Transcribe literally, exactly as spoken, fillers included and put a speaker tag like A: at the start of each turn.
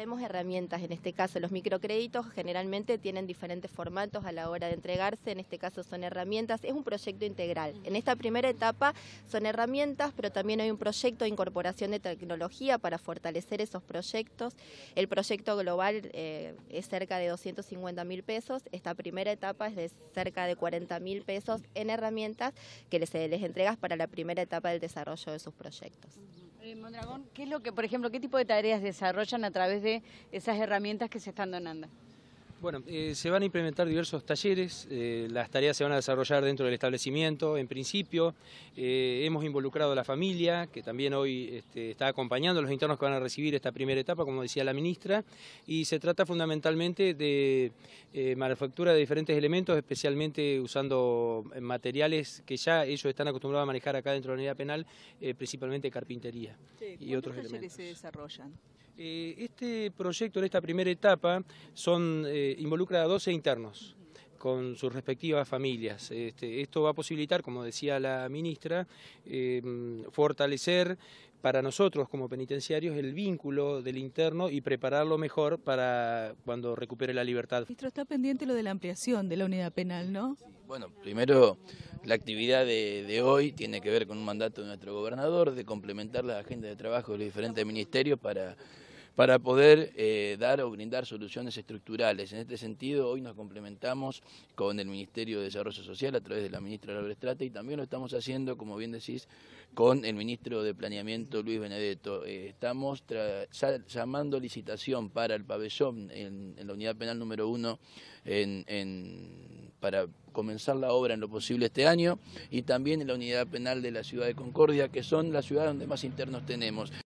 A: Tenemos herramientas, en este caso los microcréditos generalmente tienen diferentes formatos a la hora de entregarse, en este caso son herramientas, es un proyecto integral. En esta primera etapa son herramientas, pero también hay un proyecto de incorporación de tecnología para fortalecer esos proyectos. El proyecto global eh, es cerca de doscientos cincuenta mil pesos, esta primera etapa es de cerca de cuarenta mil pesos en herramientas que se les entrega para la primera etapa del desarrollo de sus proyectos.
B: Eh, Mondragón, ¿qué es lo que, por ejemplo, qué tipo de tareas desarrollan a través de esas herramientas que se están donando?
C: Bueno, eh, se van a implementar diversos talleres, eh, las tareas se van a desarrollar dentro del establecimiento. En principio eh, hemos involucrado a la familia, que también hoy este, está acompañando a los internos que van a recibir esta primera etapa, como decía la ministra, y se trata fundamentalmente de eh, manufactura de diferentes elementos, especialmente usando materiales que ya ellos están acostumbrados a manejar acá dentro de la unidad penal, eh, principalmente carpintería
B: Sí,
C: y otros elementos.
B: ¿Cuántos talleres se desarrollan?
C: Eh, este proyecto en esta primera etapa son, eh, involucra a doce internos con sus respectivas familias. Este, esto va a posibilitar, como decía la ministra, eh, fortalecer para nosotros como penitenciarios el vínculo del interno y prepararlo mejor para cuando recupere la libertad.
D: Ministro, está pendiente lo de la ampliación de la unidad penal, ¿no?
E: Bueno, primero la actividad de, de hoy tiene que ver con un mandato de nuestro gobernador de complementar la agenda de trabajo de los diferentes ministerios para, para poder eh, dar o brindar soluciones estructurales. En este sentido, hoy nos complementamos con el Ministerio de Desarrollo Social a través de la ministra Laura Estrate y también lo estamos haciendo, como bien decís, con el ministro de Planeamiento Luis Benedetto. Eh, estamos llamando licitación para el pabellón en, en la unidad penal número uno en, en, para comenzar la obra en lo posible este año y también en la unidad penal de la ciudad de Concordia, que son las ciudades donde más internos tenemos.